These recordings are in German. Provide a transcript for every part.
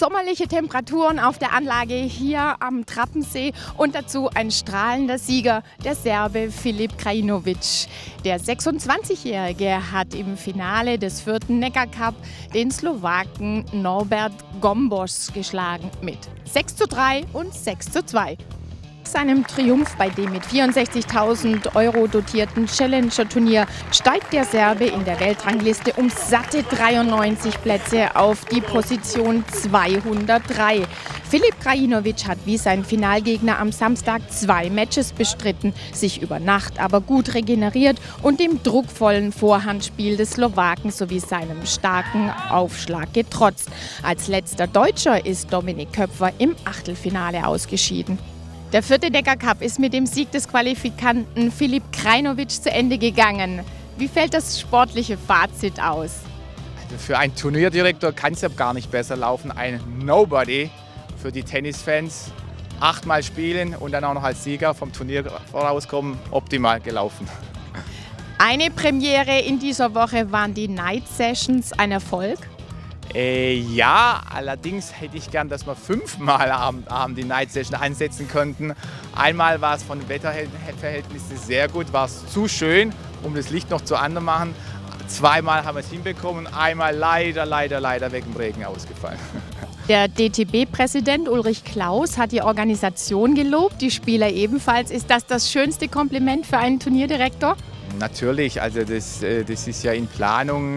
sommerliche Temperaturen auf der Anlage hier am Trappensee und dazu ein strahlender Sieger, der Serbe Filip Krajinovic. Der 26-Jährige hat im Finale des 4. Neckar-Cup den Slowaken Norbert Gombos geschlagen mit 6:3 und 6:2. Seinem Triumph bei dem mit 64.000 € dotierten Challenger-Turnier steigt der Serbe in der Weltrangliste um satte 93 Plätze auf die Position 203. Filip Krajinovic hat wie sein Finalgegner am Samstag 2 Matches bestritten, sich über Nacht aber gut regeneriert und dem druckvollen Vorhandspiel des Slowaken sowie seinem starken Aufschlag getrotzt. Als letzter Deutscher ist Dominik Köpfer im Achtelfinale ausgeschieden. Der 4. Neckar-Cup ist mit dem Sieg des Qualifikanten Filip Krajinovic zu Ende gegangen. Wie fällt das sportliche Fazit aus? Für einen Turnierdirektor kann es ja gar nicht besser laufen. Ein Nobody für die Tennisfans. 8-mal spielen und dann auch noch als Sieger vom Turnier vorauskommen. Optimal gelaufen. Eine Premiere in dieser Woche waren die Night Sessions. Ein Erfolg? Ja, allerdings hätte ich gern, dass wir 5-mal am Abend die Night Session einsetzen könnten. Einmal war es von den Wetterverhältnissen sehr gut, war es zu schön, um das Licht noch zu machen. 2-mal haben wir es hinbekommen, einmal leider wegen dem Regen ausgefallen. Der DTB-Präsident Ulrich Klaus hat die Organisation gelobt, die Spieler ebenfalls. Ist das schönste Kompliment für einen Turnierdirektor? Natürlich, also das ist ja in Planung.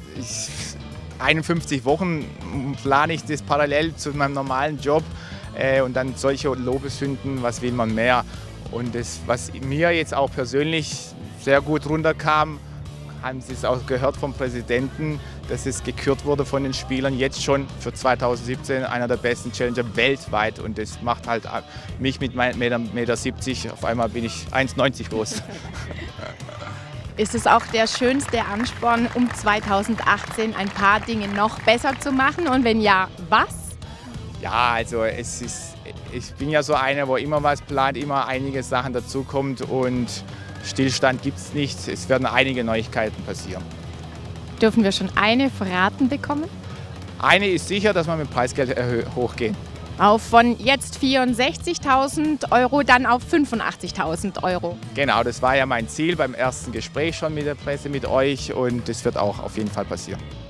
51 Wochen plane ich das parallel zu meinem normalen Job und dann solche Lobeshymnen, was will man mehr? Und das, was mir jetzt auch persönlich sehr gut runterkam, haben Sie es auch gehört vom Präsidenten, dass es gekürt wurde von den Spielern, jetzt schon für 2017 einer der besten Challenger weltweit. Und das macht halt mich mit meinen 1,70 Meter, auf einmal bin ich 1,90 groß. Ist es auch der schönste Ansporn, um 2018 ein paar Dinge noch besser zu machen? Und wenn ja, was? Ja, also ich bin ja so einer, wo immer was plant, immer einige Sachen dazukommt und Stillstand gibt es nicht. Es werden einige Neuigkeiten passieren. Dürfen wir schon eine verraten bekommen? Eine ist sicher, dass wir mit Preisgeld hochgehen. Von jetzt 64.000 € dann auf 85.000 €. Genau, das war ja mein Ziel beim ersten Gespräch schon mit der Presse, mit euch und das wird auch auf jeden Fall passieren.